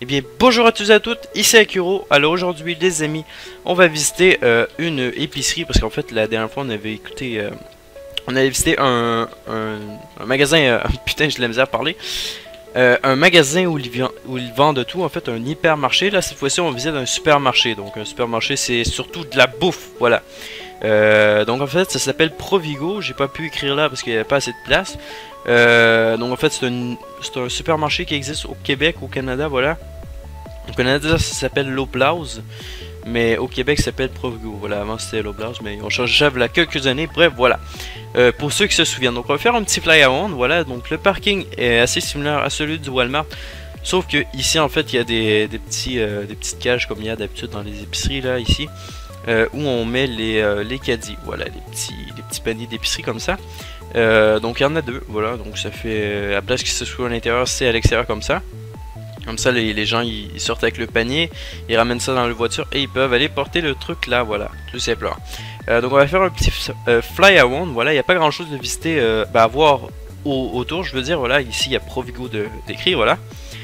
Eh bien, bonjour à tous et à toutes, ici Akuro. Alors aujourd'hui, les amis, on va visiter une épicerie parce qu'en fait, la dernière fois, on avait écouté, on avait visité un magasin. Putain, j'ai de la misère à parler. Un magasin où ils vendent de tout, en fait, un hypermarché. Là, cette fois-ci, on visite un supermarché. Donc, un supermarché, c'est surtout de la bouffe, voilà. Donc, en fait, ça s'appelle Provigo. J'ai pas pu écrire là parce qu'il n'y avait pas assez de place. Donc, en fait, c'est un supermarché qui existe au Québec, au Canada, voilà. Au Canada, ça s'appelle Loblaws, mais au Québec, ça s'appelle Provigo. Voilà, avant c'était Loblaws, mais ils ont changé il y a quelques années. Bref, voilà. Pour ceux qui se souviennent, donc on va faire un petit fly around. Voilà, donc le parking est assez similaire à celui du Walmart, sauf que ici, en fait, il y a des petites cages comme il y a d'habitude dans les épiceries là, ici, où on met les caddies. Voilà, les petits paniers d'épicerie comme ça. Donc il y en a deux. Voilà, donc ça fait à place que ce soit à l'intérieur, c'est à l'extérieur comme ça. Comme ça, les gens ils sortent avec le panier, ils ramènent ça dans la voiture et ils peuvent aller porter le truc là, voilà, tout simplement. Donc on va faire un petit fly around, voilà, il n'y a pas grand chose de visiter, à voir autour, je veux dire, voilà, ici il y a Provigo d'écrit, voilà.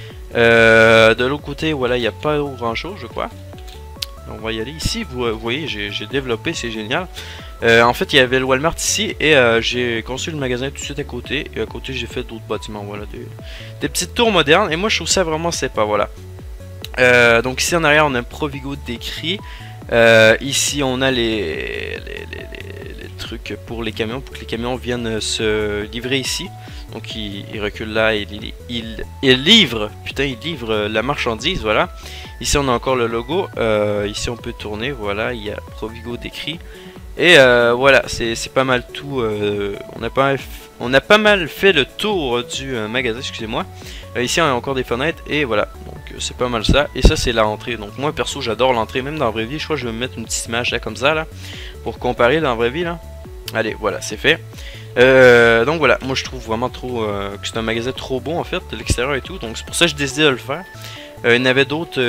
De l'autre côté, voilà, il n'y a pas grand chose, je crois. On va y aller ici, vous voyez, j'ai développé, c'est génial. En fait, il y avait le Walmart ici et j'ai construit le magasin tout de suite à côté. Et à côté, j'ai fait d'autres bâtiments, voilà, des petites tours modernes. Et moi, je trouve ça vraiment sympa, voilà. Donc ici en arrière, on a un Provigo décrit. Ici, on a les trucs pour les camions, pour que les camions viennent se livrer ici. Donc il recule là, il livre, putain, il livre la marchandise, voilà. Ici on a encore le logo, ici on peut tourner, voilà, il y a Provigo décrit. Et voilà, c'est pas mal tout, on a pas mal fait le tour du magasin, excusez-moi. Ici on a encore des fenêtres, et voilà, donc c'est pas mal ça. Et ça c'est l'entrée, donc moi perso j'adore l'entrée, même dans la vraie vie, je crois que je vais me mettre une petite image là, comme ça, là, pour comparer dans la vraie vie, là. Allez, voilà, c'est fait. Donc voilà, moi je trouve vraiment trop que c'est un magasin trop bon en fait, de l'extérieur et tout, donc c'est pour ça que j'ai décidé de le faire. Il y en avait d'autres,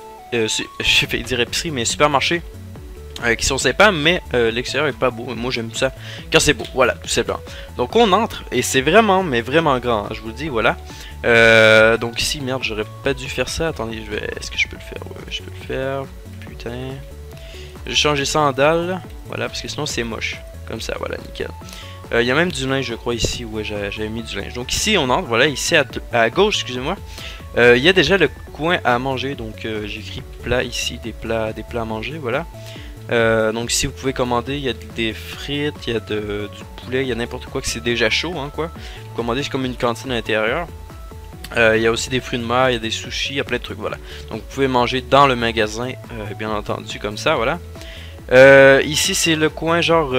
je vais dire épicerie, mais supermarchés qui sont sympas, mais l'extérieur est pas beau. Moi j'aime ça quand c'est beau, voilà, tout simplement. Donc on entre et c'est vraiment, mais vraiment grand, hein, je vous le dis, voilà. Donc ici, merde, j'aurais pas dû faire ça. Attendez, est-ce que je peux le faire? Ouais, je peux le faire. Putain. J'ai changé ça en dalle, voilà, parce que sinon c'est moche. Comme ça, voilà, nickel. Il y a même du linge, je crois, ici. Ouais, j'avais mis du linge. Donc ici, on entre, voilà, ici à gauche, excusez-moi. Il y a déjà le coin à manger. Donc j'ai écrit plat ici, des plats à manger, voilà. Donc ici, vous pouvez commander. Il y a des frites, il y a du poulet, il y a n'importe quoi que c'est déjà chaud, hein, quoi. Vous commandez, c'est comme une cantine à l'intérieur. Il y a aussi des fruits de mer, il y a des sushis, il y a plein de trucs, voilà. Donc vous pouvez manger dans le magasin, bien entendu, comme ça, voilà. Ici c'est le coin genre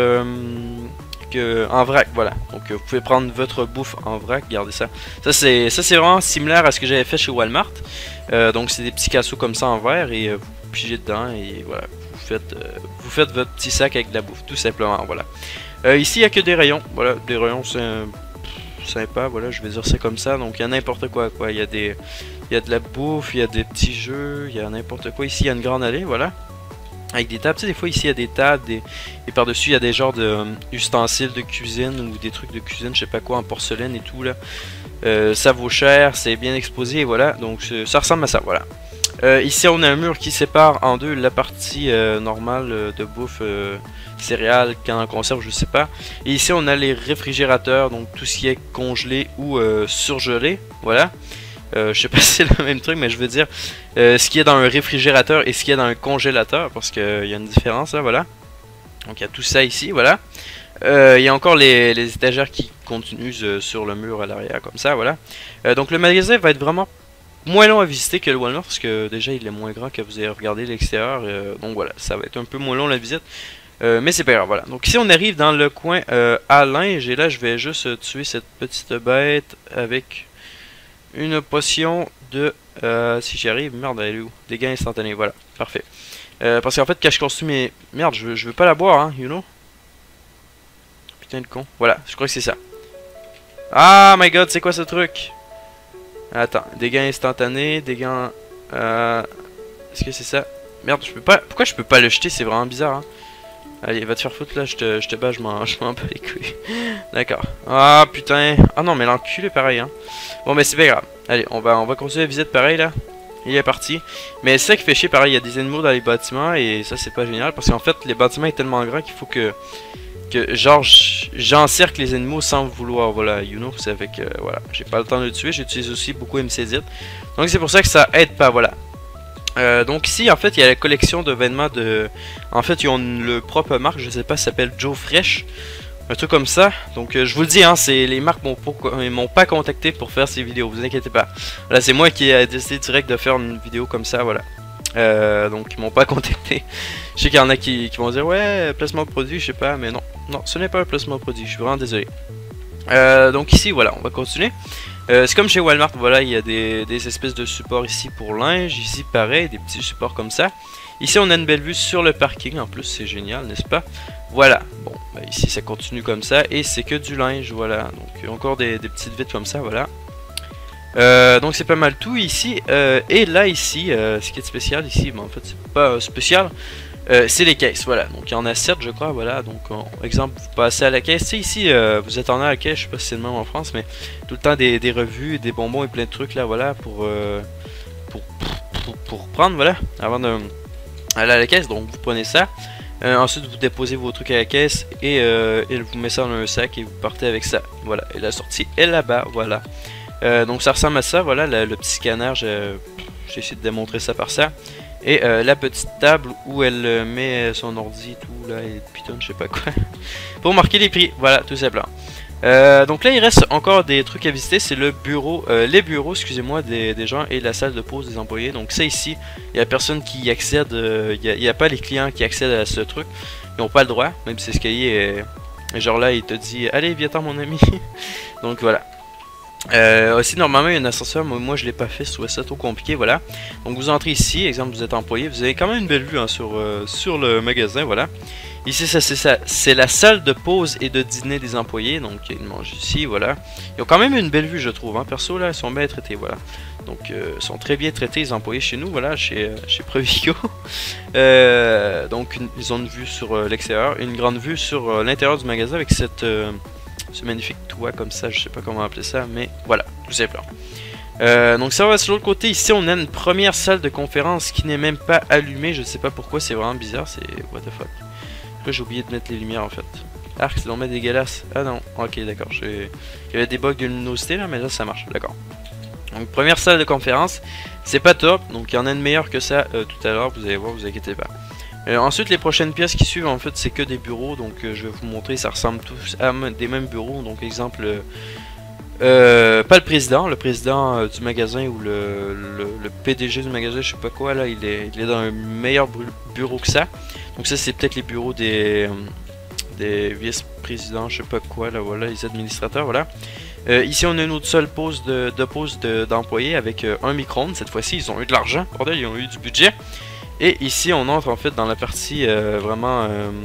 en vrac, voilà. Donc vous pouvez prendre votre bouffe en vrac, regardez ça. Ça c'est vraiment similaire à ce que j'avais fait chez Walmart. Donc c'est des petits casseaux comme ça en verre et vous pigez dedans et voilà. Vous faites votre petit sac avec de la bouffe, tout simplement, voilà. Ici il n'y a que des rayons, voilà, des rayons c'est sympa, voilà, je vais dire ça comme ça. Donc il y a n'importe quoi, il y a de la bouffe, il y a des petits jeux, il y a n'importe quoi. Ici il y a une grande allée, voilà. Avec des tables, tu sais, des fois ici il y a des tables, et par-dessus il y a des genres de ustensiles de cuisine ou des trucs de cuisine, je sais pas quoi, en porcelaine et tout là. Ça vaut cher, c'est bien exposé, et voilà, donc ça ressemble à ça, voilà. Ici on a un mur qui sépare en deux la partie normale de bouffe, céréales, canne en conserve, je sais pas. Et ici on a les réfrigérateurs, donc tout ce qui est congelé ou surgelé, voilà. Je sais pas si c'est le même truc, mais je veux dire ce qui est dans un réfrigérateur et ce qui est dans un congélateur, parce qu'il y a une différence là, voilà. Donc il y a tout ça ici, voilà. Il y a encore les étagères qui continuent sur le mur à l'arrière, comme ça, voilà. Donc le magasin va être vraiment moins long à visiter que le Walmart, parce que déjà il est moins grand que vous avez regardé l'extérieur, donc voilà, ça va être un peu moins long la visite. Mais c'est pas grave, voilà. Donc ici on arrive dans le coin à linge, et là je vais juste tuer cette petite bête avec une potion de... si j'y arrive, merde, elle est où? Dégâts instantanés, voilà, parfait. Parce qu'en fait, quand je construis mes... Merde, je veux pas la boire, hein, you know? Putain de con. Voilà, je crois que c'est ça. Ah my god, c'est quoi ce truc? Attends, dégâts instantanés, dégâts... Est-ce que c'est ça? Merde, je peux pas... Pourquoi je peux pas le jeter? C'est vraiment bizarre, hein. Allez, va te faire foutre là, je te bats, je m'en bats les couilles. D'accord. Ah putain. Ah non, mais l'enculé pareil, hein. Bon, mais c'est pas grave. Allez, on va continuer la visite pareil là. Il est parti. Mais c'est ça qui fait chier, pareil, il y a des animaux dans les bâtiments et ça c'est pas génial parce qu'en fait les bâtiments est tellement grand qu'il faut que genre j'encercle les animaux sans vouloir, voilà, you know, c'est avec, voilà, j'ai pas le temps de le tuer, j'utilise aussi beaucoup MCZ. Donc c'est pour ça que ça aide pas, voilà. Donc ici en fait il y a la collection de vêtements de... En fait ils ont le propre marque, je sais pas, ça s'appelle Joe Fresh. Un truc comme ça, donc je vous le dis, hein, c'est les marques m'ont pas contacté pour faire ces vidéos, vous inquiétez pas. Là c'est moi qui ai décidé direct de faire une vidéo comme ça, voilà. Donc ils m'ont pas contacté. Je sais qu'il y en a qui vont dire ouais, placement de produit, je sais pas, mais non, non, ce n'est pas un placement de produit, je suis vraiment désolé. Donc ici voilà, on va continuer. C'est comme chez Walmart, voilà, il y a des espèces de supports ici pour linge, ici pareil, des petits supports comme ça. Ici on a une belle vue sur le parking, en plus c'est génial, n'est-ce pas? Voilà, bon, bah ici ça continue comme ça, et c'est que du linge, voilà, donc encore des petites vitres comme ça, voilà. Donc c'est pas mal tout ici, et là ici, ce qui est spécial ici, bon, en fait c'est pas spécial, c'est les caisses, voilà, donc il y en a 7 je crois, voilà, donc exemple vous passez à la caisse, tu sais ici vous attendez à la caisse, je sais pas si c'est le même en France, mais tout le temps des revues, des bonbons et plein de trucs là, voilà, pour prendre, voilà, avant de aller à la caisse, donc vous prenez ça. Ensuite vous déposez vos trucs à la caisse et vous mettez ça dans un sac et vous partez avec ça. Voilà, et la sortie est là-bas, voilà. Donc ça ressemble à ça, voilà, le petit scanner, j'ai essayé de démontrer ça par ça. Et la petite table où elle met son ordi et tout, là, et Python, je sais pas quoi. Pour marquer les prix, voilà, tout simplement. Donc là il reste encore des trucs à visiter, c'est le bureau, les bureaux excusez-moi des gens et la salle de pause des employés. Donc ça ici, il n'y a personne qui y accède, il n'y a pas les clients qui accèdent à ce truc, ils n'ont pas le droit, même si l'escalier est genre là il te dit allez viens-t'en mon ami. Donc voilà. Aussi normalement il y a un ascenseur, mais moi je l'ai pas fait, je trouvais ça trop compliqué, voilà. Donc vous entrez ici, exemple vous êtes employé, vous avez quand même une belle vue hein, sur le magasin, voilà. Ici c'est la salle de pause et de dîner des employés, donc ils mangent ici, voilà. Ils ont quand même une belle vue je trouve, hein. Perso là ils sont bien traités, voilà. Donc ils sont très bien traités les employés chez nous, voilà, chez Provigo. Donc ils ont une vue sur l'extérieur, une grande vue sur l'intérieur du magasin avec ce magnifique toit comme ça, je sais pas comment appeler ça, mais voilà, tout simplement. Donc ça va sur l'autre côté, ici on a une première salle de conférence qui n'est même pas allumée, je sais pas pourquoi, c'est vraiment bizarre, c'est what the fuck. Là j'ai oublié de mettre les lumières en fait. Arc, c'est donc dégueulasse. Ah non, ok d'accord, il y avait des bugs de luminosité là, mais là ça marche, d'accord. Donc première salle de conférence, c'est pas top, donc il y en a une meilleure que ça tout à l'heure, vous allez voir, vous inquiétez pas. Ensuite les prochaines pièces qui suivent en fait c'est que des bureaux, donc je vais vous montrer, ça ressemble tous à des mêmes bureaux, donc exemple pas le président du magasin ou le PDG du magasin, je sais pas quoi là, il est dans un meilleur bureau que ça. Donc ça c'est peut-être les bureaux des vice-présidents, je sais pas quoi là, voilà, les administrateurs, voilà. Ici on a une autre seule pause d'employés avec un micro-ondes, cette fois-ci ils ont eu de l'argent, bordel, ils ont eu du budget. Et ici on entre en fait dans la partie vraiment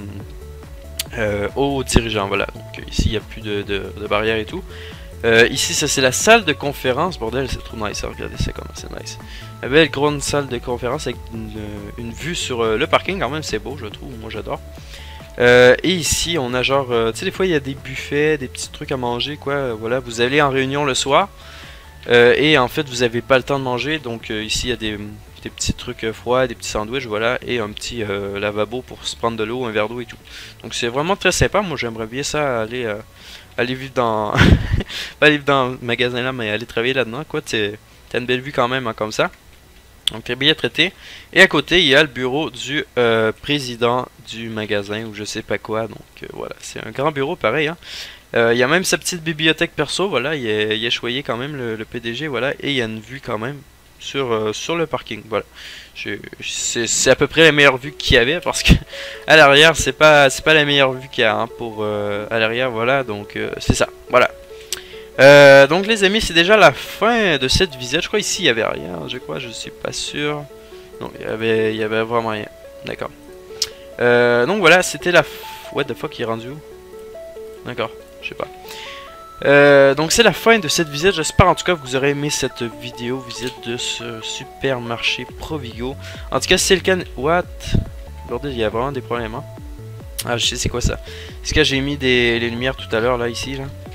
aux dirigeants, voilà. Donc ici il n'y a plus de barrières et tout. Ici ça c'est la salle de conférence, bordel c'est trop nice, regardez ça comment c'est nice. Une belle grande salle de conférence avec une vue sur le parking, quand même c'est beau je trouve, moi j'adore. Et ici on a genre, tu sais des fois il y a des buffets, des petits trucs à manger quoi, voilà, vous allez en réunion le soir. Et en fait vous avez pas le temps de manger, donc ici il y a des petits trucs froids, des petits sandwichs, voilà, et un petit lavabo pour se prendre de l'eau, un verre d'eau et tout. Donc c'est vraiment très sympa, moi j'aimerais bien ça, aller vivre dans... pas aller vivre dans le magasin là, mais aller travailler là-dedans, quoi, t'as une belle vue quand même, hein, comme ça. Donc très bien traité. Et à côté il y a le bureau du président du magasin, ou je sais pas quoi, donc voilà, c'est un grand bureau pareil, hein. Il y a même sa petite bibliothèque perso, voilà, il est choyé quand même le PDG, voilà, et il y a une vue quand même sur le parking, voilà. C'est à peu près la meilleure vue qu'il y avait, parce que à l'arrière c'est pas la meilleure vue qu'il y a, hein, pour à l'arrière, voilà, donc c'est ça, voilà. Donc les amis, c'est déjà la fin de cette visite, je crois ici il y avait rien, je suis pas sûr. Non, il y avait vraiment rien, d'accord. Donc voilà, c'était la... What the fuck, il est rendu où? D'accord, je sais pas. Donc c'est la fin de cette visite, j'espère en tout cas que vous aurez aimé cette vidéo, visite de ce supermarché Provigo. En tout cas si c'est le cas... What? Bordel, il y a vraiment des problèmes, hein. Ah je sais c'est quoi ça. Est-ce que j'ai mis les lumières tout à l'heure là, ici là?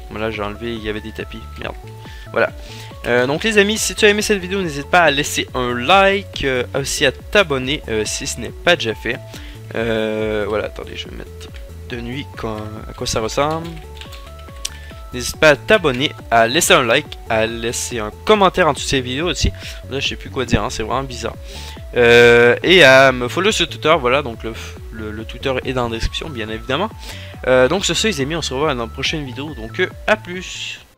Voilà, j'ai enlevé, il y avait des tapis. Merde. Voilà. Donc les amis, si tu as aimé cette vidéo, n'hésite pas à laisser un like, aussi à t'abonner si ce n'est pas déjà fait. Voilà, attendez, je vais mettre de nuit à quoi ça ressemble. N'hésite pas à t'abonner, à laisser un like, à laisser un commentaire en dessous de ces vidéos aussi. Là, je sais plus quoi dire, hein, c'est vraiment bizarre. Et à me follow sur Twitter, voilà, donc le Twitter est dans la description, bien évidemment. Donc, sur ce, les amis, on se revoit dans la prochaine vidéo. Donc, à plus!